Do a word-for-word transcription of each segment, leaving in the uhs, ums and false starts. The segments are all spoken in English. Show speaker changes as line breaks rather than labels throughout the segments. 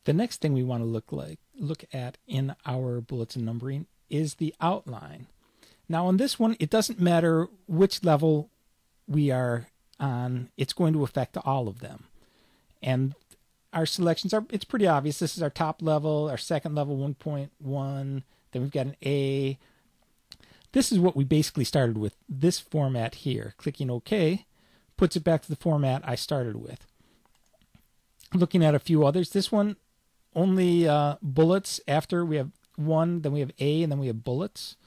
The next thing we want to look like look at in our bullets and numbering is the outline. Now on this one, it doesn't matter which level we are on, it's going to affect all of them. And our selections are, it's pretty obvious. This is our top level, our second level one point one, then we've got an A. This is what we basically started with, this format here. Clicking OK puts it back to the format I started with. Looking at a few others, this one only uh, bullets after we have one, then we have A, and then we have bullets.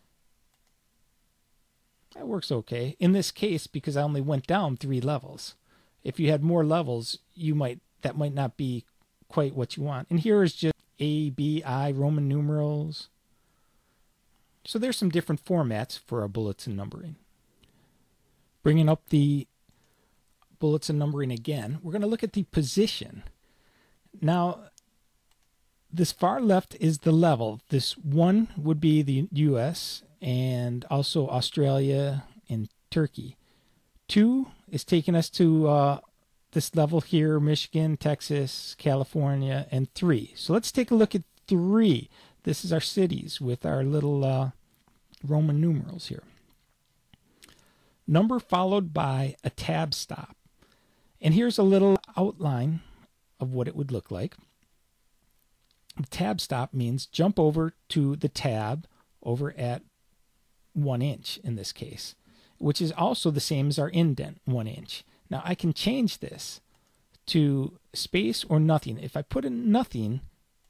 That works okay. In this case, because I only went down three levels. If you had more levels, you might that might not be quite what you want. And here is just A, B, I, Roman numerals. So there's some different formats for our bullets and numbering. Bringing up the bullets and numbering again, we're going to look at the position. Now, this far left is the level. This one would be the U S and also Australia and Turkey. Two is taking us to uh, this level here, Michigan, Texas, California, and three. So let's take a look at three. This is our cities with our little uh, Roman numerals here. Number followed by a tab stop. And here's a little outline of what it would look like. The tab stop means jump over to the tab over at one inch in this case, which is also the same as our indent, one inch. Now I can change this to space or nothing. If I put in nothing,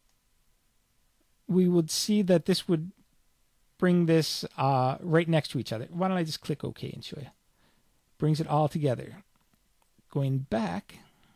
we would see that this would bring this uh, right next to each other. Why don't I just click OK and show you? Brings it all together. Going back,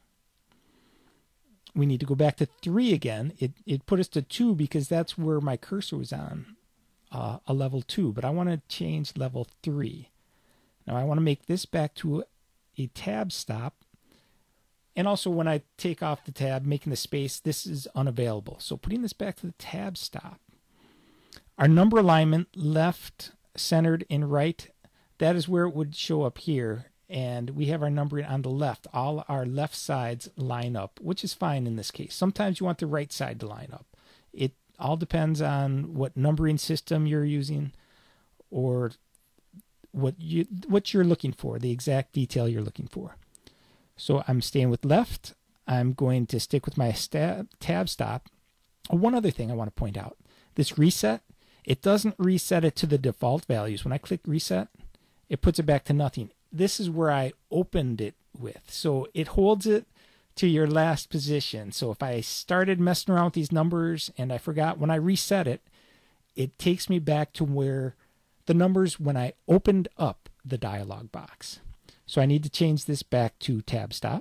we need to go back to three again. It, it put us to two because that's where my cursor was on, uh, a level two, but I want to change level three. Now I want to make this back to a tab stop. And also when I take off the tab, making the space, this is unavailable. So putting this back to the tab stop. Our number alignment, left, centered, and right, that is where it would show up here. And we have our numbering on the left. All our left sides line up, which is fine in this case. Sometimes you want the right side to line up. It all depends on what numbering system you're using or what you what you're looking for, the exact detail you're looking for. So I'm staying with left. I'm going to stick with my stab, tab stop. One other thing I want to point out. This reset, it doesn't reset it to the default values. When I click reset, it puts it back to nothing. This is where I opened it with. So it holds it to your last position. So if I started messing around with these numbers and I forgot, when I reset it, it takes me back to where the numbers when I opened up the dialog box. So I need to change this back to tab stop.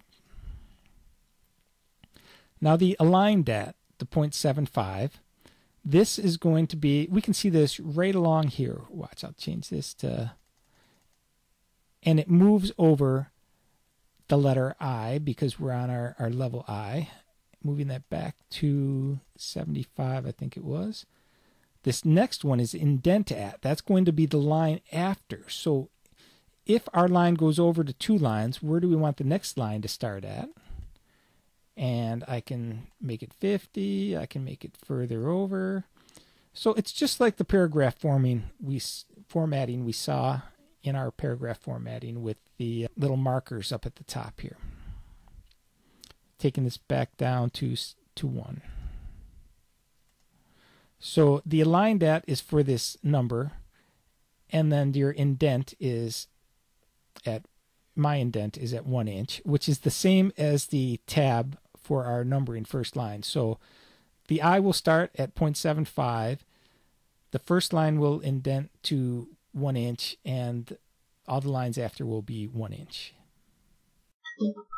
Now the aligned at the zero point seven five, this is going to be, we can see this right along here. Watch, I'll change this to, and it moves over the letter I because we're on our, our level I. Moving that back to seventy-five, I think it was. This next one is indent at. That's going to be the line after. So if our line goes over to two lines, where do we want the next line to start at? And I can make it fifty. I can make it further over. So it's just like the paragraph forming we formatting we saw in our paragraph formatting with the little markers up at the top here. Taking this back down to, to one. So the aligned at is for this number, and then your indent is at, my indent is at one inch, which is the same as the tab for our numbering first line. So the I will start at zero point seven five, the first line will indent to one inch, and all the lines after will be one inch.